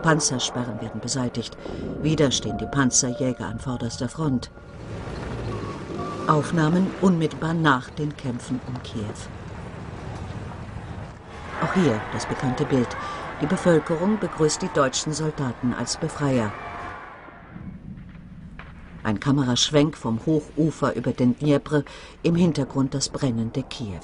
Panzersperren werden beseitigt. Wieder stehen die Panzerjäger an vorderster Front. Aufnahmen unmittelbar nach den Kämpfen um Kiew. Auch hier das bekannte Bild. Die Bevölkerung begrüßt die deutschen Soldaten als Befreier. Ein Kameraschwenk vom Hochufer über den Dnjepr, im Hintergrund das brennende Kiew.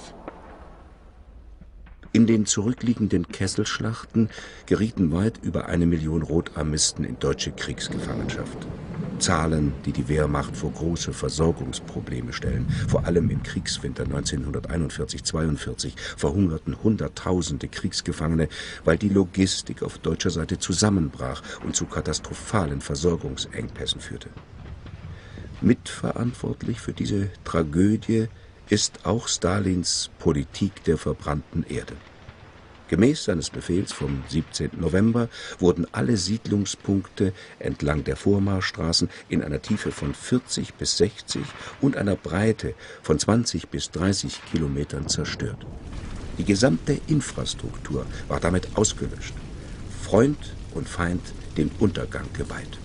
In den zurückliegenden Kesselschlachten gerieten weit über 1 Million Rotarmisten in deutsche Kriegsgefangenschaft. Zahlen, die die Wehrmacht vor große Versorgungsprobleme stellen. Vor allem im Kriegswinter 1941/42 verhungerten Hunderttausende Kriegsgefangene, weil die Logistik auf deutscher Seite zusammenbrach und zu katastrophalen Versorgungsengpässen führte. Mitverantwortlich für diese Tragödie ist auch Stalins Politik der verbrannten Erde. Gemäß seines Befehls vom 17. November wurden alle Siedlungspunkte entlang der Vormarschstraßen in einer Tiefe von 40 bis 60 und einer Breite von 20 bis 30 Kilometern zerstört. Die gesamte Infrastruktur war damit ausgelöscht. Freund und Feind dem Untergang geweiht.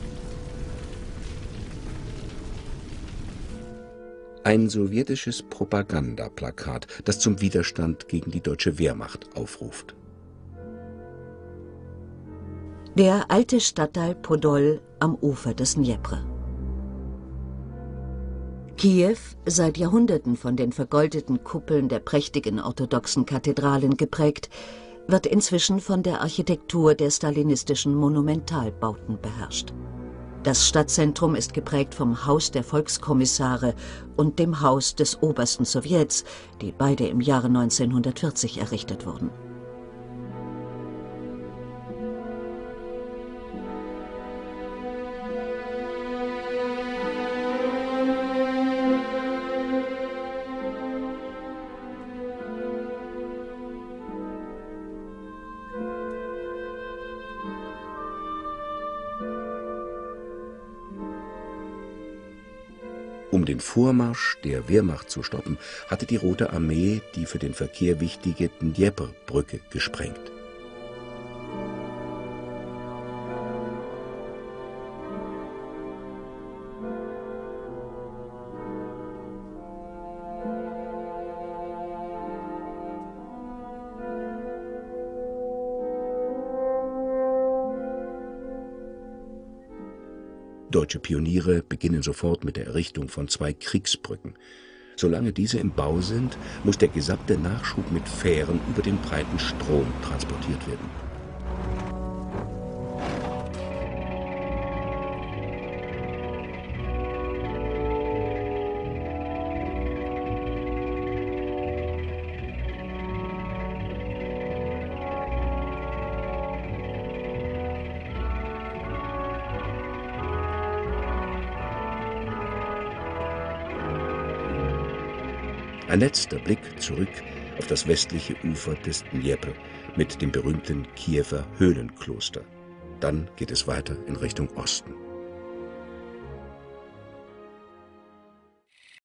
Ein sowjetisches Propagandaplakat, das zum Widerstand gegen die deutsche Wehrmacht aufruft. Der alte Stadtteil Podol am Ufer des Dnjepr. Kiew, seit Jahrhunderten von den vergoldeten Kuppeln der prächtigen orthodoxen Kathedralen geprägt, wird inzwischen von der Architektur der stalinistischen Monumentalbauten beherrscht. Das Stadtzentrum ist geprägt vom Haus der Volkskommissare und dem Haus des Obersten Sowjets, die beide im Jahre 1940 errichtet wurden. Um den Vormarsch der Wehrmacht zu stoppen, hatte die Rote Armee die für den Verkehr wichtige Dnjepr-Brücke gesprengt. Deutsche Pioniere beginnen sofort mit der Errichtung von 2 Kriegsbrücken. Solange diese im Bau sind, muss der gesamte Nachschub mit Fähren über den breiten Strom transportiert werden. Ein letzter Blick zurück auf das westliche Ufer des Dnjepr mit dem berühmten Kiewer Höhlenkloster. Dann geht es weiter in Richtung Osten.